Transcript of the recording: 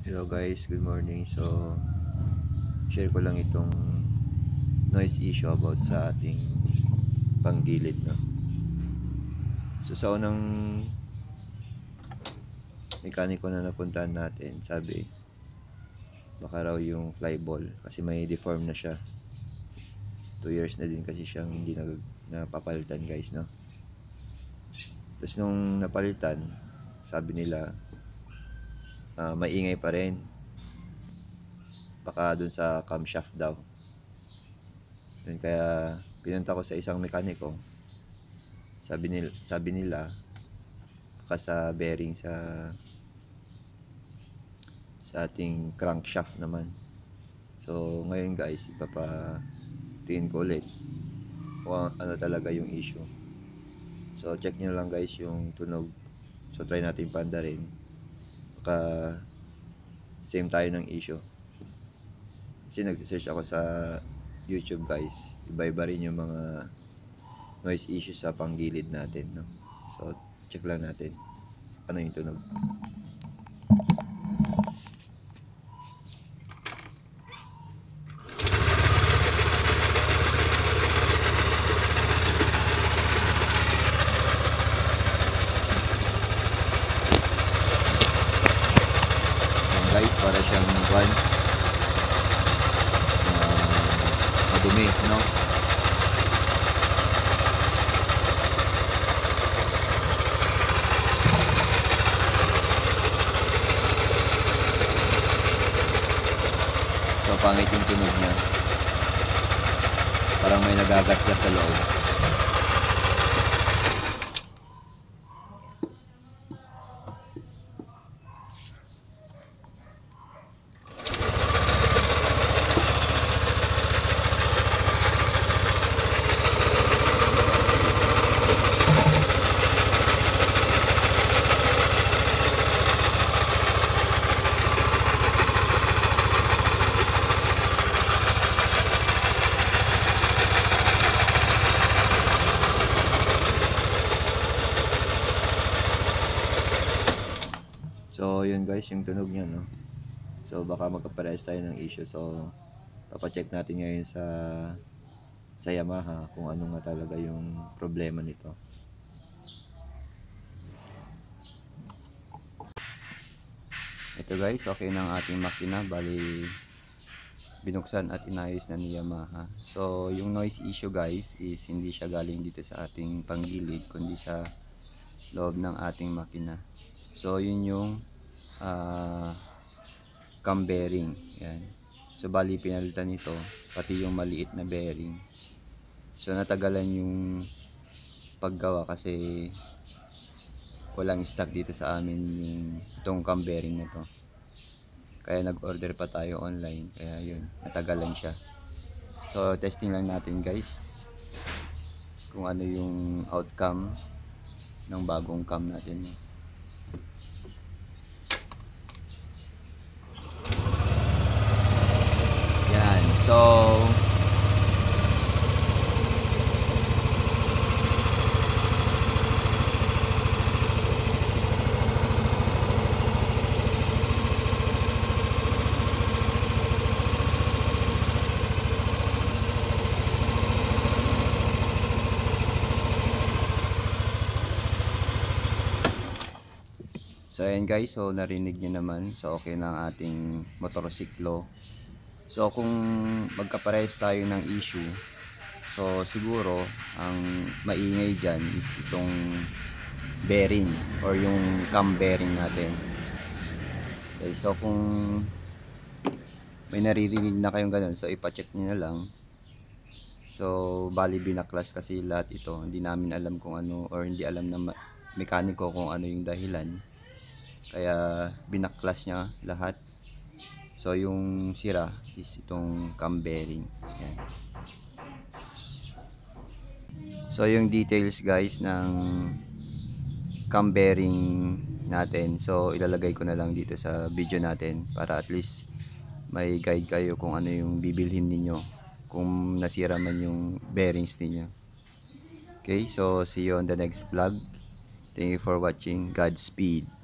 Hello guys, good morning. So, share ko lang itong noise issue about sa ating panggilid, no? So, sa unang mekaniko na napuntahan natin, sabi, baka raw yung flyball kasi may deform na siya. 2 years na din kasi siyang hindi napapalitan guys, no? Tapos nung napalitan, sabi nila, maingay pa rin. Baka dun sa camshaft daw. Yun, kaya pinunta ko sa isang mekaniko. Sabi nila baka sa bearing sa ating crankshaft naman. So ngayon guys, ipapatingin ko ulit kung ano talaga yung issue. So check nyo lang guys yung tunog. So try natin pandarin. Baka same tayo ng issue. Kasi nagsisearch ako sa YouTube guys. Iba-iba rin yung mga noise issue sa panggilid natin, no? So check lang natin ano yung tunog. Yan guys, para siyang madumi, no? So pangit yung tunog niya. Parang may nagagasgas sa loob. So yun guys, yung tunog niya, no? So baka magkaparehas tayo ng issue. So papacheck natin ngayon sa Yamaha kung ano nga talaga yung problema nito. Ito guys, okay na ang ating makina. Bali binuksan at inayos na ni Yamaha. So yung noise issue guys is hindi siya galing dito sa ating panggilid, kundi sa loob ng ating makina. So yun yung cam bearing. Yan. So bali pinalitan nito pati yung maliit na bearing. So natagalan yung paggawa kasi walang stock dito sa amin yung itong cam bearing na to. Kaya nag-order pa tayo online. Kaya yun, natagalan siya. So testing lang natin guys kung ano yung outcome ng bagong cam natin. Yan. So ayan guys, so narinig nyo naman. So okay na ang ating motorsiklo. So kung magkaparehas tayo ng issue, so siguro ang maingay dyan is itong bearing or yung cam bearing natin. Okay, so kung may naririnig na kayong ganun, so ipacheck nyo na lang. So bali binaklas kasi lahat ito. Hindi namin alam kung ano, or hindi alam ng mekaniko kung ano yung dahilan. Kaya binaklas niya lahat. So yung sira is itong cam bearing. Yan. So yung details guys ng cam bearing natin, so ilalagay ko na lang dito sa video natin para at least may guide kayo kung ano yung bibilhin ninyo kung nasira man yung bearings ninyo. Okay, so see you on the next vlog. Thank you for watching. Godspeed.